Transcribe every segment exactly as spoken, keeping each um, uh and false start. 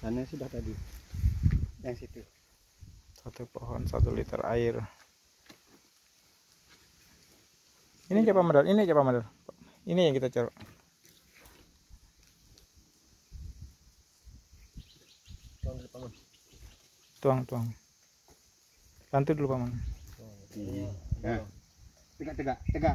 Sana sudah tadi. Yang situ. Satu pohon satu liter air. Ini siapa Madal? Ini siapa Madal? Ini yang kita cari. Tuang, tuang. Bantu dulu paman. Iya. Nah. Tegak, tegak, tegak.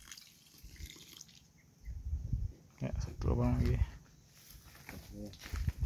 Ya, satu lubang lagi.